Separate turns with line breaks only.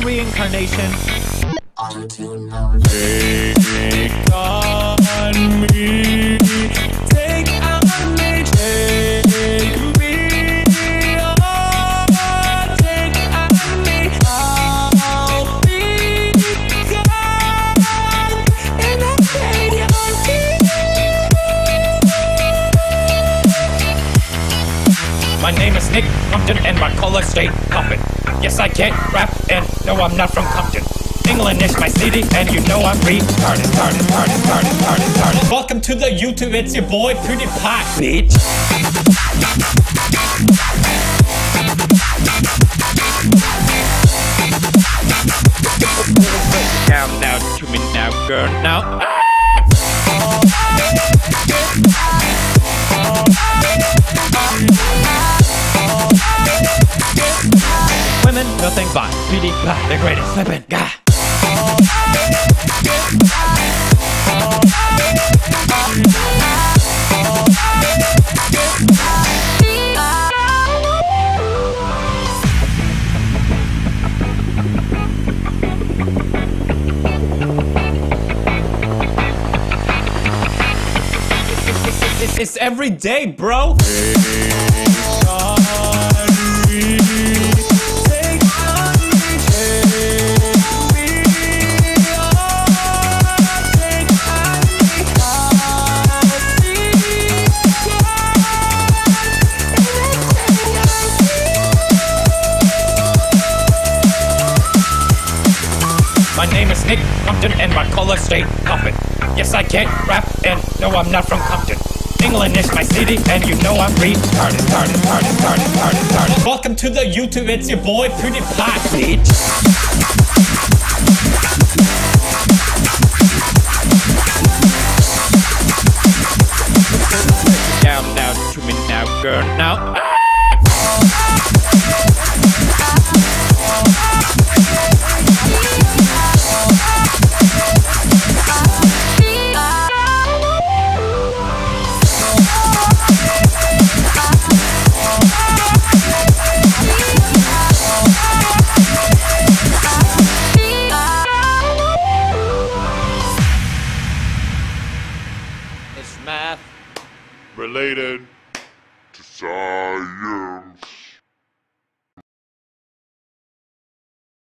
reincarnation.
Take on me, take on me, take me, oh, take on me. I'll be gone in a radio.
My name is Nick Compton and my color stay Compton. Yes, I can't rap and no, I'm not from Compton. England is my city and you know I'm retarded. Welcome to the YouTube, it's your boy Pretty Pot, bitch. Down now to me now, girl, now. Women, nothing but Pretty Pot, the greatest flippin' guy. It's every day, bro. My name is Nick Compton and my color stay Compton. Yes, I can't rap and no, I'm not from Compton. England is my city and you know I'm retarded. Welcome to the YouTube, it's your boy Pretty Pot, bitch.